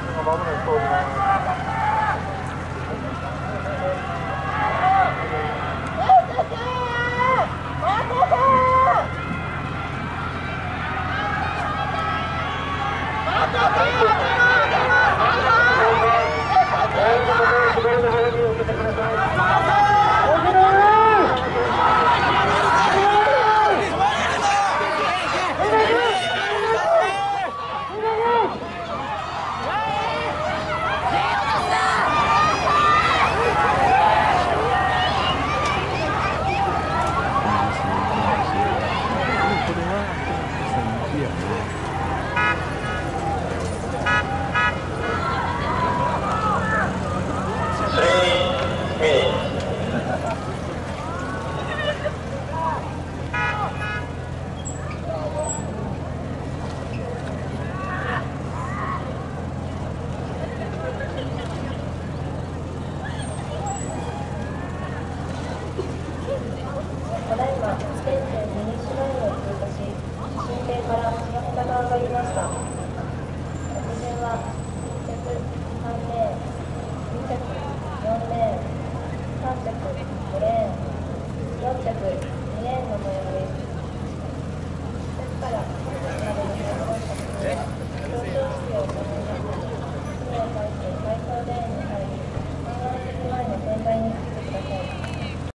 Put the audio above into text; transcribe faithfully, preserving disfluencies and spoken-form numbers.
がまもなく通ります。 ただいま、ステージ右市内を通過し、新邸から宮本が上がりました。